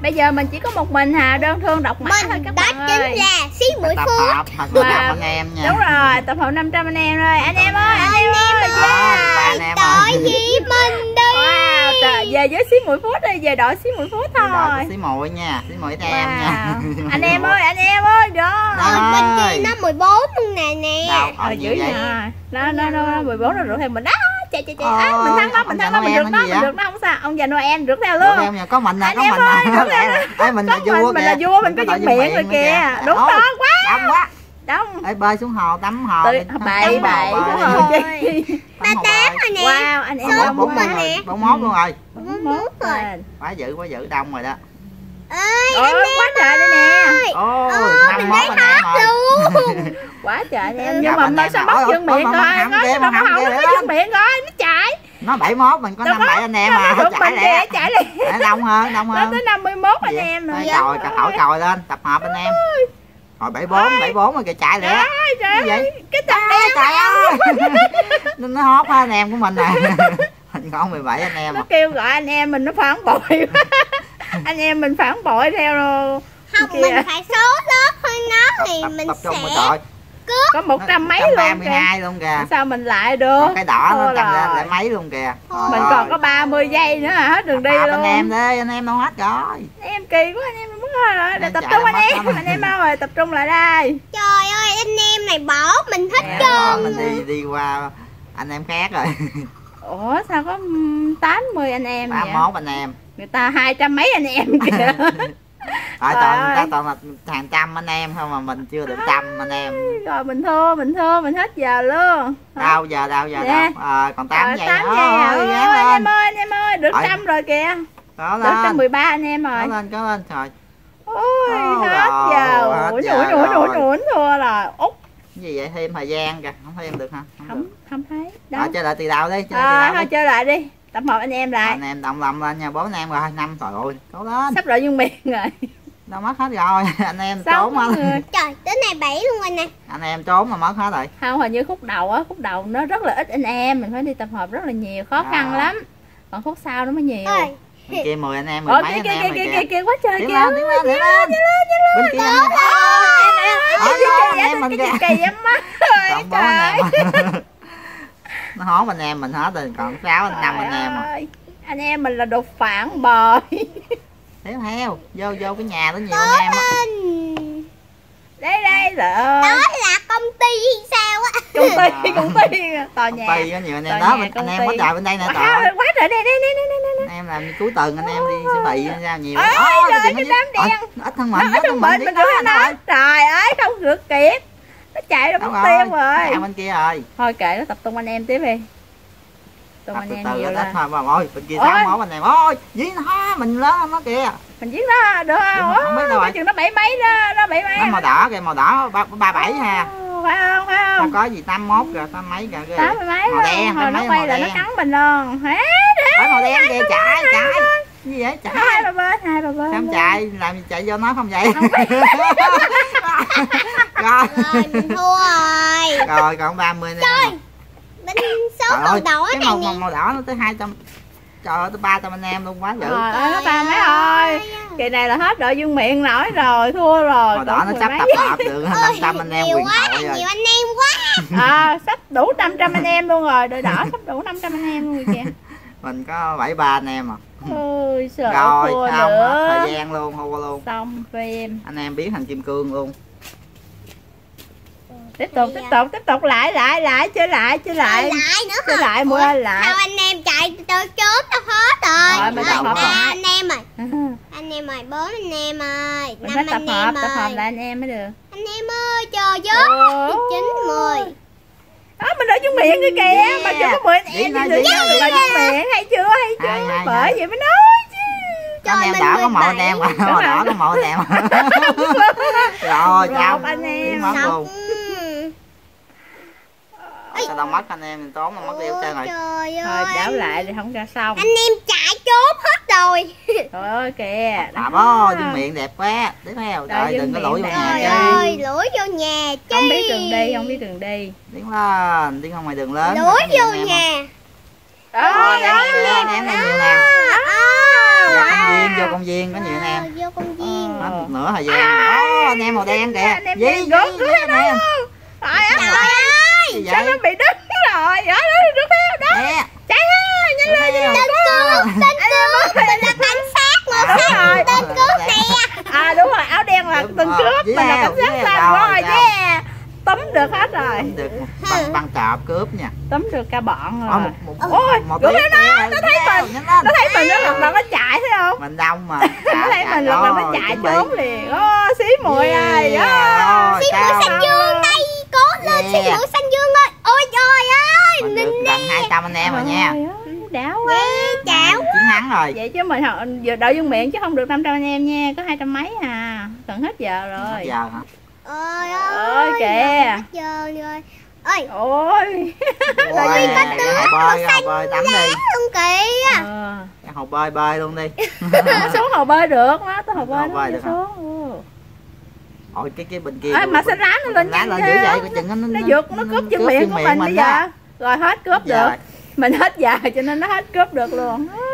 Bây giờ mình chỉ có một mình Hà đơn thương độc mã thôi các bạn ơi. Đó chính là xí mũi phút. Anh em nha. Đúng rồi, tập hợp 500 anh em rồi. Anh em ơi, anh em ơi. Tội gì mình đi. Wow, trời, về với xí mũi phút đi, về đội xí mũi phút thôi. Xí mũi nha, xí mũi em nha. Anh em ơi, đó. Bên kia nó 14 luôn nè. Rồi dữ vậy. Nó 14 nó rượt theo mình đó. Chạy mình thắng nó, mình rượt nó không sao. Ông già Noel rượt theo luôn. Rượt theo có mình nè, có mình nè. Mình là vua, mình là vua, mình có dùng miệng rồi kìa. Đúng đó, quá. Đông quá. Đông. Ê, bơi xuống hồ, tắm hồ. Bậy xuống hồ chi. 38 rồi nè. Wow, anh em đông của mình nè. 41 luôn rồi. 41 rồi. Quá dữ đông rồi đó. Ơi, anh em quá trời đây nè. Ôi, mình thấy hết luôn. Quá trời anh em. Nhưng mà nó sao mất dương miệng rồi. Nó dương miệng rồi, nó chạy. Nó 71, mình có 57 anh em mà. Chạy liền. Đông hơn. Nó tới 51 anh em rồi. Còi, cả còi lên, tập hợp anh em. Rồi 74 rồi kìa, chạy lẹ. Trời ơi, cái tập đen. Trời ơi. Nó hót anh em của mình nè. Mình có 17 anh em. Nó kêu gọi anh em mình nó phản bội. Anh em mình phản bội theo rồi. Không, mình phải số lớp hơn nó thì mình sẽ cướp. Có 100 mấy luôn 132 luôn kìa. Sao mình lại được? Cái đỏ nó tăng lên lại mấy luôn kìa. Mình còn có 30 giây nữa hả? Hết đường đi luôn. Anh em đi, anh em đâu hết rồi. Em kỳ quá, anh em mất rồi. Để tập trung anh em đâu rồi, tập trung lại đây. Trời ơi, anh em này bỏ mình hết trơn. Mình đi qua anh em khác rồi. Ủa sao có 80 anh em vậy? 31 anh em. Người ta 200 mấy anh em kìa. Toàn là hàng trăm anh em không mà mình chưa được 100 anh em. Rồi mình thua, mình hết giờ luôn. Đâu giờ còn 8 giây nữa. Anh em ơi, được 100 rồi kìa. Được 113 anh em rồi. Có lên trời. Ôi, hết giờ. Ủa thua rồi. Út. Cái gì vậy, thêm thời gian kìa, không thêm được hả? Không thấy. Đó, chơi lại từ đầu đi, thôi chơi lại đi. Tập hợp anh em lại. Anh em đồng lòng lên nha, 4 anh em rồi, 5 trời ơi, cố lên. Sắp đội dương miền rồi. Đâu mất hết rồi, anh em trốn hết. Trời, tới này 7 luôn rồi nè. Anh em trốn mà mất hết rồi. Không, hình như khúc đầu á, khúc đầu nó rất là ít anh em, mình phải đi tập hợp rất là nhiều, khó khăn lắm. Còn khúc sau nó mới nhiều. Bên kia 10 anh em, 10 mấy anh em rồi kìa. Kìa quá trời kìa. Tiến lên. Bên kia anh em mình kìa. Kỳ lắm á. Còn 4 anh em. Nó hón anh em mình hết rồi, còn 6 5 anh em rồi. Anh em mình là đồ phản bội. Tiếp theo, vô cái nhà đó nhiều anh em á. Đây rồi. Đó là công ty sao á. Công ty tòa nhà. Công ty có nhiều anh em đó, anh em có trời bên đây nè trời. Quá trời đây. Anh em làm cuối tuần anh em đi siêu thị ra nhiều. Trời ơi, cái đám đen. Ít hơn mình, mình rửa nó. Trời ơi, không rửa kịp. Nó chạy ra mất tiêu rồi. Chạy bên kia rồi. Thôi kệ nó, tập trung anh em tiếp đi. Tung anh em nhiều là. Thôi mà ôi, bên kia 61 anh em. Ôi, giết nó, mình lớn hơn nó kìa. Mình giết nó được không? Không biết đâu rồi. Chừng nó 7 mấy đó, nó 7 mấy. Nó màu đỏ kìa, màu đỏ 37 ha. Phải không? Có gì 81 rồi, 80 mấy kìa. 80 mấy. Màu đen, hồi nó quay là nó cắn mình luôn. Phải màu đen kìa, chạy. Gì vậy? Chạy. Hai ba bên. Không chạy, làm gì chạy vô nó không vậy? Rồi, mình thua rồi. Rồi, còn 30 nè. Trời, bên số màu đỏ này cái màu đỏ nó tới 200. Trời ơi, tới 300 anh em luôn, quá dữ. Trời ơi, nó 3 mấy thôi. Kỳ này là hết đội dương miệng nổi rồi, thua rồi. Màu đỏ nó sắp tập hợp được 500 anh em quyền thoại rồi. Nhiều anh em quá. Sắp đủ 500 anh em luôn rồi, đội đỏ sắp đủ 500 anh em luôn rồi kìa. Mình có 73 anh em à. Ôi sợ rồi thua xong nữa. thời gian luôn, thua luôn. Xong phim. Anh em biến thành kim cương luôn. Tiếp tục lại chơi lại nữa chơi lại mua lại. Sao anh em chạy tới chốt đâu hết rồi. Mình tập hợp anh em rồi. Anh em rồi, 4 anh em ơi, 5 anh em ơi. Tập hợp lại anh em mới được. Anh em ơi, chờ với 9 10. Đó, mình ở trong miệng cái kìa, mà chưa có 10 anh em thì được trong miệng hay chưa bởi vậy mới nói chứ. Anh em đỏ có một anh em, màu đỏ có một anh em. Rồi chào anh em mất luôn. Sao đâu mất anh em, mình tốn mà mất tiêu trơn rồi. Thôi đảo lại thì không ra xong. Anh em chạy trốn hết rồi. Trời ơi kìa. Đạp ơi, dương miệng đẹp quá. Tiếp theo, trời đừng có lủi vô nhà chơi. Ơi, lủi vô nhà chi. Không biết đường đi. Tiến lên, tiến không ngoài đường lớn. Lủi vô nhà. Đó, anh em này nhiều nè. công viên có nhiều anh em. Vô công viên. Hết một nửa thời gian. Anh em màu đen kìa. Anh em Dí rớt anh em. Trời ơi. Sao nó bị đứt rồi? Đó, rớt theo đó. Nè. Chạy ha, nhanh lên nhanh lên. Tên cướp. Mình là cảnh sát mà. Đúng rồi. Tên cướp nè. À đúng rồi, áo đen là tên cướp, mình là cảnh sát xanh rồi, yeah. Tóm được hết rồi. Được băng trộm cướp nha. Tóm được cả bọn rồi. Ôi, rượt theo nó thấy mình. Nó thấy mình nó lật đật nó chạy thấy không? Mình đông mà. Nó thấy mình lật đật nó chạy trốn liền. Xí mùi ơi. Xí mũi xanh dương đây. Cố lên xí mũi xanh dương ơi. Ôi trời ơi. Mình được gần 200 anh em rồi nha. Đảo quá. Chảo. Chiến thắng rồi. Vậy chứ mình giờ đợi dương miệng chứ không được 500 anh em nha. Có 200 mấy à. Gần hết giờ rồi. Hết giờ hả? Ôi ơi kìa. hết giờ rồi. Ơi. Ôi. Ôi có tướng màu xanh bơi tắm đi. luôn kìa. Cái hồ bơi luôn đi. Xuống hồ bơi được đó, tới hồ bơi nó được xuống. Ôi cái bên kia. Mà xanh lá nó lên nhanh dữ vậy coi chừng nó vượt nó cướp chân miệng của mình bây giờ. Rồi hết cướp được. Mình hết giờ cho nên nó hết cướp được luôn.